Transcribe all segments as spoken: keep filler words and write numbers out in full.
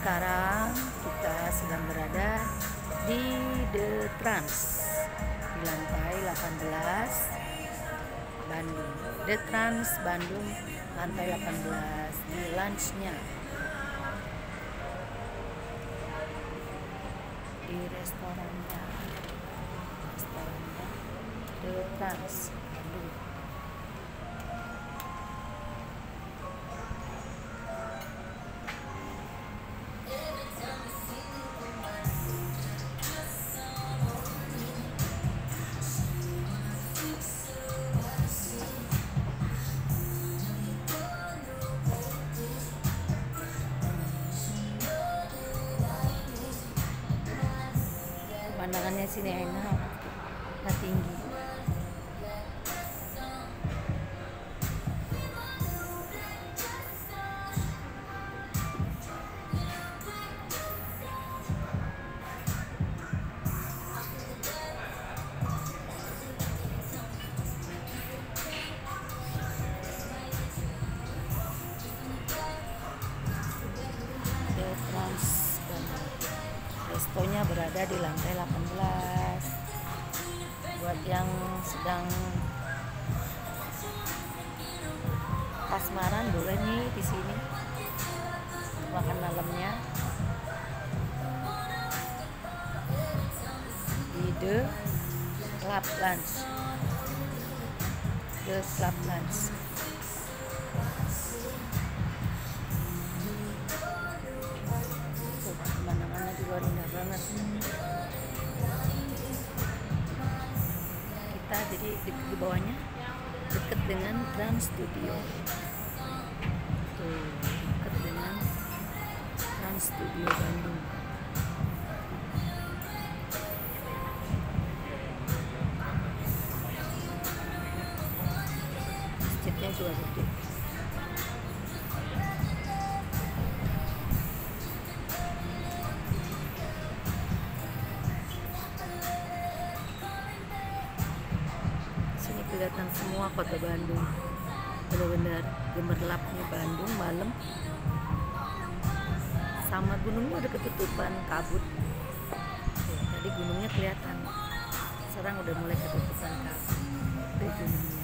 Sekarang kita sedang berada di The Trans di lantai delapan belas Bandung. The Trans Bandung lantai delapan belas di lunchnya, di restorannya, restorannya The Trans Bandung. Pemandangannya sini enak, nggak tinggi. The Trans Bandung. Restonya berada di lantai delapan belas. Buat yang sedang kasmaran boleh nih di sini makan malamnya di The Club Lunch. The Club Lunch. Tuh, pemandangannya di luar indah banget. Kita jadi di, di bawahnya dekat dengan Trans Studio. Tuh, dekat dengan Trans Studio Bandung. Masjidnya juga gede. Kelihatan semua kota Bandung, benar-benar gemerlapnya Bandung malam, sama gunungnya udah ketutupan kabut. Tuh, tadi gunungnya kelihatan, sekarang udah mulai ketutupan kabut di gunungnya.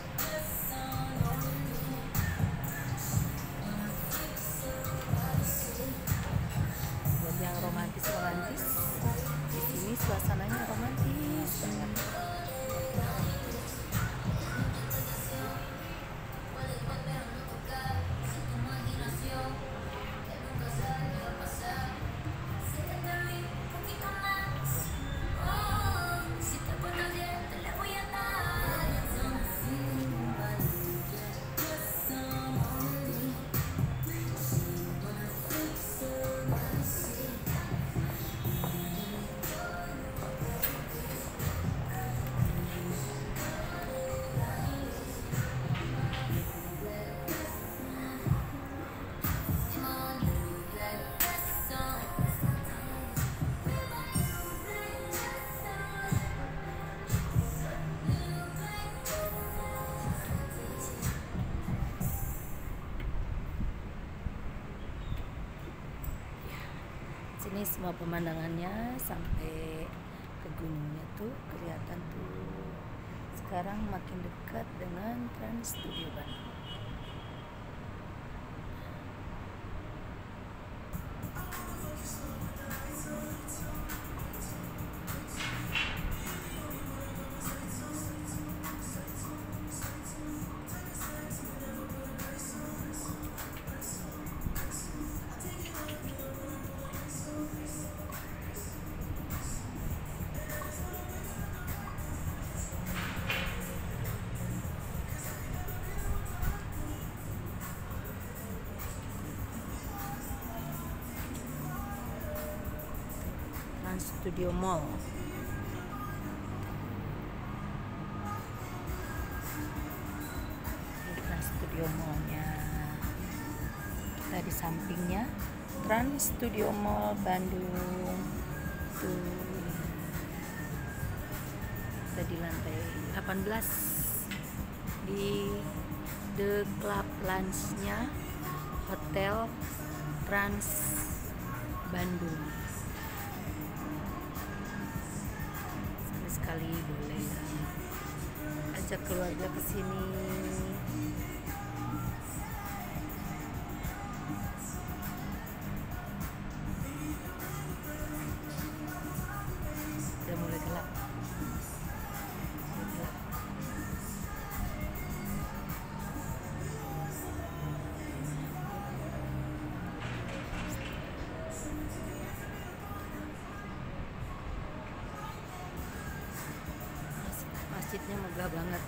Buat yang romantis romantis, di sini suasananya romantis banget. Sini semua pemandangannya sampai ke gunungnya tuh kelihatan tuh. Sekarang makin dekat dengan Trans Studio Bandung. Trans Studio Mall. Ini Trans Studio Mall-nya. Kita di sampingnya Trans Studio Mall Bandung. Tuh. Kita di lantai delapan belas di The Club Lunch-nya Hotel Trans Bandung. Sekali-sekali boleh ajak keluarga ke sini. Udah mulai gelap. Gelap. Masjidnya megah banget.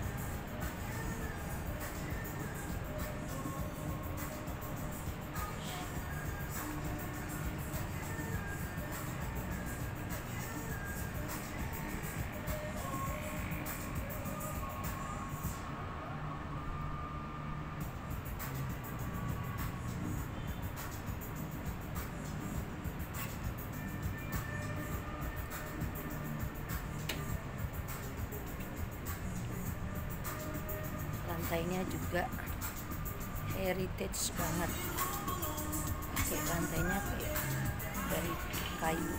Lantainya juga heritage banget, pakai lantainya kayak dari kayu.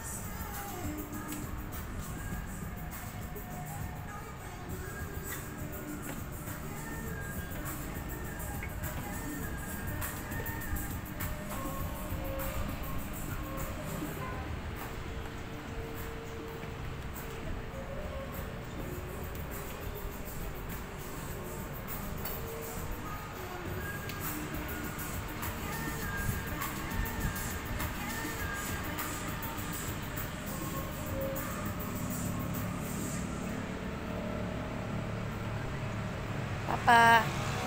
Papa,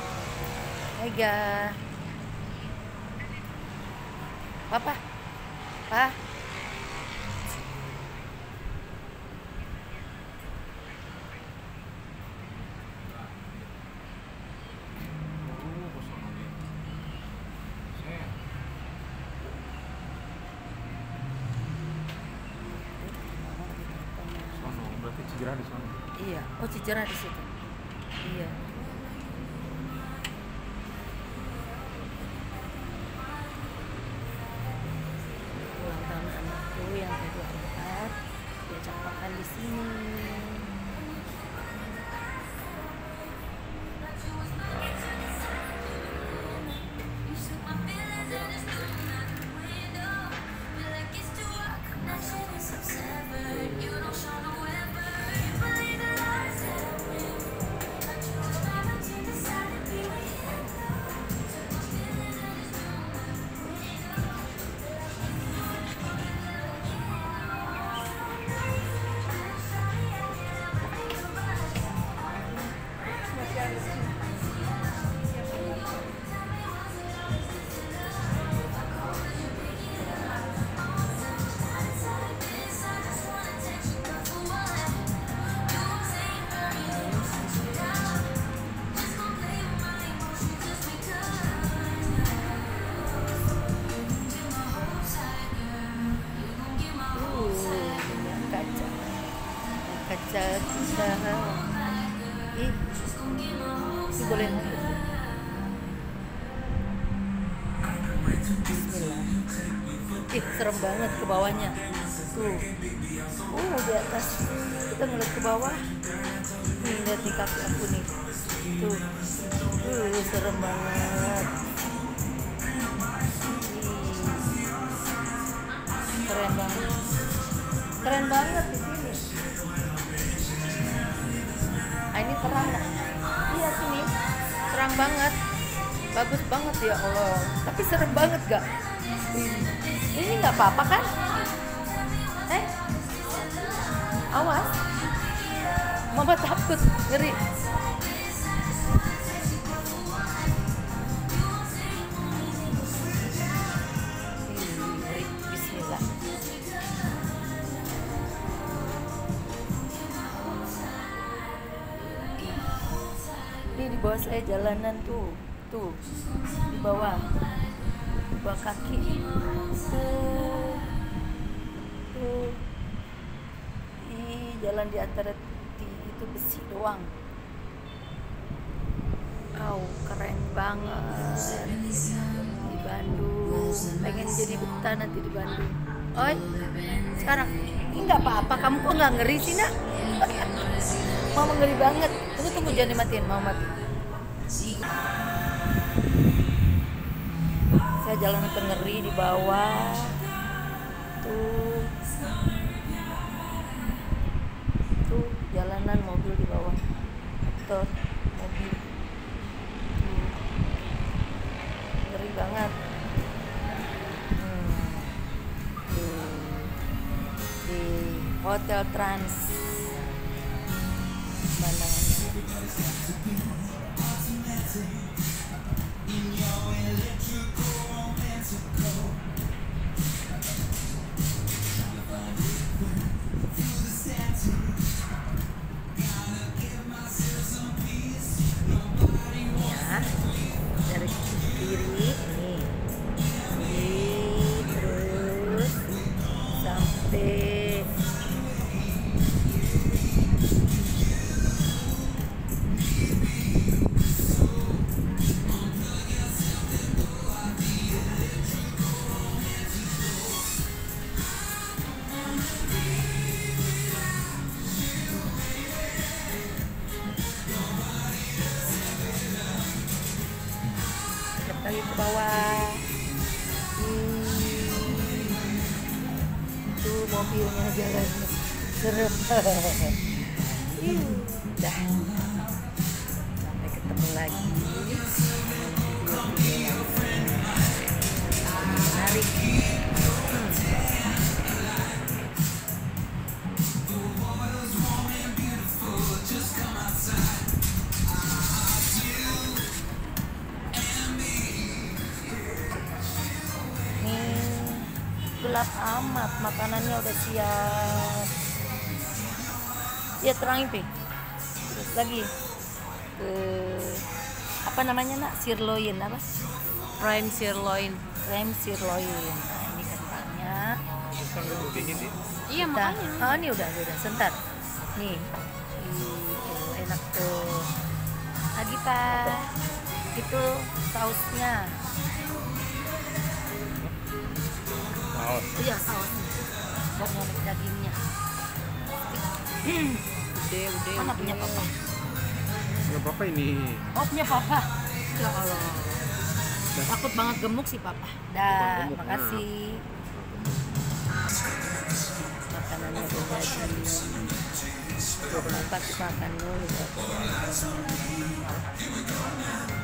Mega, Papa, Pa. Berarti Cijerah di sana. Iya, oh Cijerah di situ. Iya. Ulang tahun anakku yang kedua empat, diajak makan di sini. Kaca kita, ih, ini boleh nangis. Bismillah. Ih, serem banget ke bawahnya. Tuh, uh di atas kita ngeliat ke bawah. Nih lihat di kaki aku nih. Tuh, uh serem banget. Ih, keren banget, keren banget di sini. Nah, ini terang nggak? Iya sini terang banget, bagus banget ya Allah. Tapi serem banget gak? Ini nggak apa-apa kan? Eh, awas, mama takut, ngeri. Bismillah. Ini di bawah saya jalanan tuh, tuh di bawah, di bawah kaki, tuh, tuh, ih jalan di antara itu besi doang. Wow, keren banget di Bandung. Pengen jadi jadi betah nanti di Bandung. Oi, sekarang ini nggak apa-apa, kamu kok nggak ngeri sih nak? Mama ngeri banget. Tunggu tunggu jangan dimatiin, mau mati. Saya jalan ke ngeri di bawah. Tuh, tuh jalanan mobil di bawah. Tuh mobil. Tuh. Ngeri banget. Hmm. Tuh. Di Hotel Trans. Ya, dari kiri nih, ini terus sampai lagi ke bawah. Hmm. Tuh mobilnya jalan serem. Udah sampai ketemu lagi. Menarik. Hmm. Gelap amat, makanannya udah siap. Ya terangin Pi. Terus lagi ke apa namanya nak, sirloin apa? Prime sirloin. Prime sirloin. Nah ini kentangnya. Kan udah dingin sih. Iya Udah. makanya. Oh ini udah udah sebentar. Nih, itu enak tuh. Lagi Pak. Itu sausnya. Saus. Iya sausnya. Buat ngorek dagingnya. Udah, udah. Mana punya papa? Nggak apa-apa ini. Oh punya papa. Ya Allah. Takut banget gemuk sih papa. Dah, Gemuk. makasih. Makanannya udah jadi. Papa makan dulu.